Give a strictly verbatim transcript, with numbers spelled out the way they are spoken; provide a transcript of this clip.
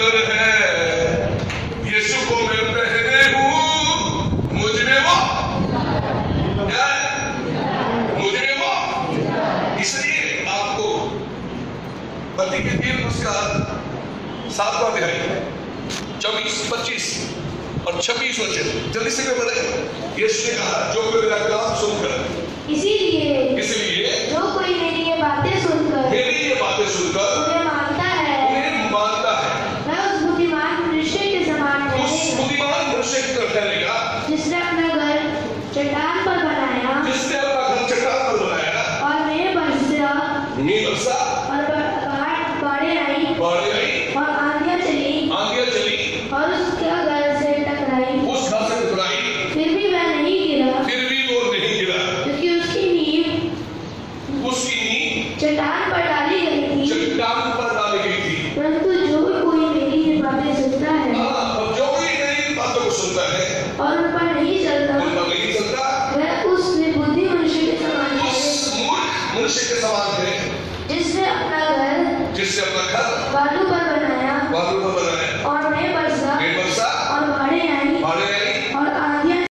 सुंदर है, यीशु को मैं पहने हूँ, मुझ में वो क्या है, मुझ में वो। इसलिए आपको मत्ती के तीन उसका सातवां अध्याय चौबीस पच्चीस और छब्बीस वचन जल्दी से मैं बताए। यीशु ने कहा जो कोई मेरा कलाम सुनकर, इसीलिए इसलिए जो कोई मेरी ये बातें सुनकर मेरी ये बातें सुनकर उन्हें मानता है, उन्हें मानता है, वह उस बुद्धिमान मनुष्य के समान उस ठहरेगा, बुद्धिमान मनुष्य की तरह ठहरेगा जिसने अपना घर चट्टान पर बनाया, जिसने अपना घर चट्टान पर बनाया और मेरे बरसा मींह बरसा और बाढ़ बाढ़ें आई बाढ़ें आई और आंधियां चली आंधियां चली और उसके घर से टकराई, उस घर से टकराई, फिर भी वह नहीं गिरा, फिर भी वो नहीं गिरा, क्योंकि उसकी नींव उसकी नींव चट्टान पर डाली गई थी। चट्टान पर डाली गई थी। परंतु जो कोई मेरी ये बातें सुनता है हाँ, और जो कोई मेरी बातों को सुनता है और उन पर नहीं चलता, उन पर नहीं चलता, वह उस निर्बुद्धि मनुष्य के समान है, उस मूर्ख मनुष्य के समान है जिसने अपना घर जिससे अपना घर बालू पर बनाया, बालू पर बनाया